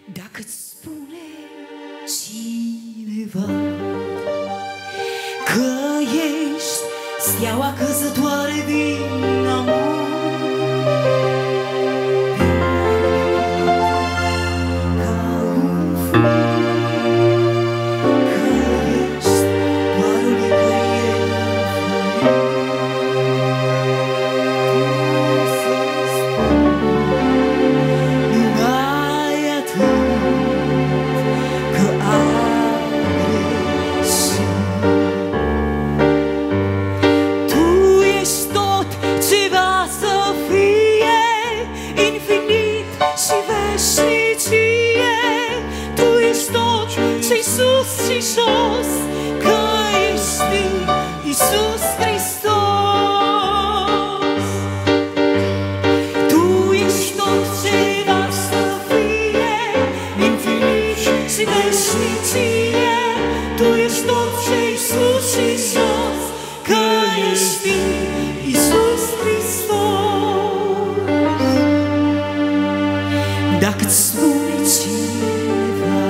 Dacă-ți spune cineva că ești steaua căzătoare din amor, ca un fum, că ești doar o licărie sus și jos, că ești Iisus Hristos. Tu ești tot ce va să fie, infinit și veșnicie. Tu ești tot ce-i sus și jos, că ești Iisus Hristos. Dacă-ți spune cineva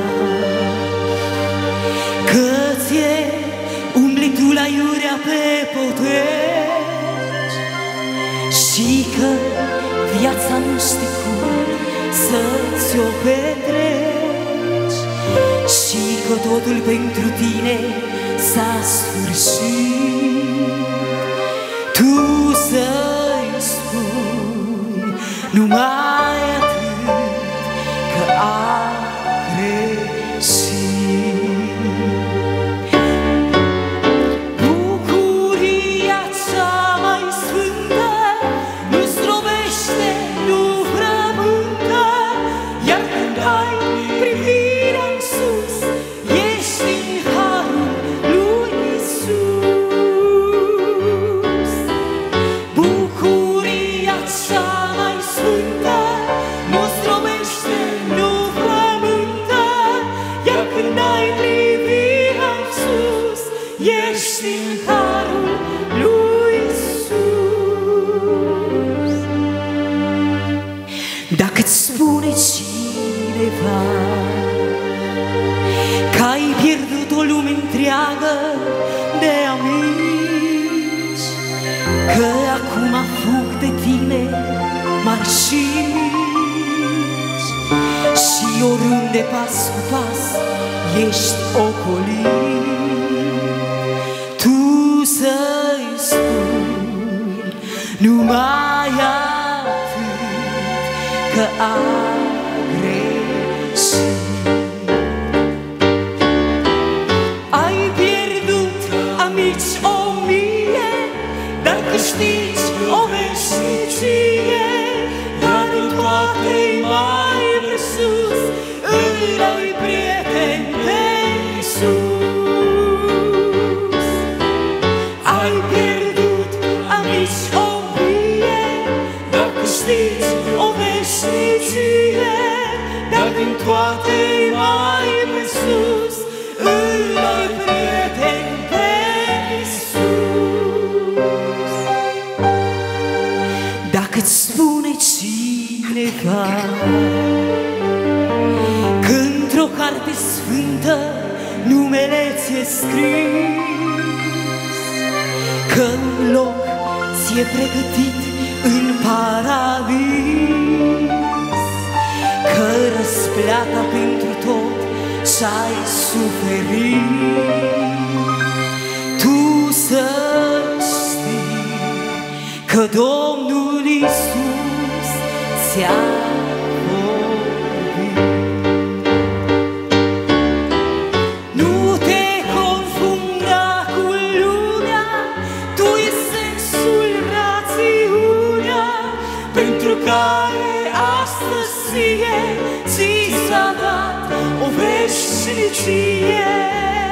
că ție umbli tu la iurea pe poteci și că viața nu știi cum să-ți-o petreci și că totul pentru tine s-a sfârșit, tu să-i spui numai atât, că a greșit. Ești în harul lui Iisus. Dacă-ți spune cineva că ai pierdut o lume întreagă de amici, că acum fug de tine mari și mici și oriunde pas cu pas ești ocolit, tu să-i spui numai atât, că a greșit. Ai pierdut amici 1000, dar câștigi o veșnicie, dar în toate-i mai presus îl ai prieten pe Iisus. Ai pierdut amici 1000, dar câștigi o veșnicie, dar din toate-i mai presus îl ai prieten pe Iisus. Dacă-ți spune cineva că într-o carte sfântă numele ți-e scris, că un loc ți-e pregătit în paradis, că răsplata pentru tot ce-ai suferit, tu să știi că Domnul Iisus ți-a vorbit. Nu te confunda cu lumea, tu ești sensul, rațiunea pentru care astăzi ție ți s-a dat o veșnicie.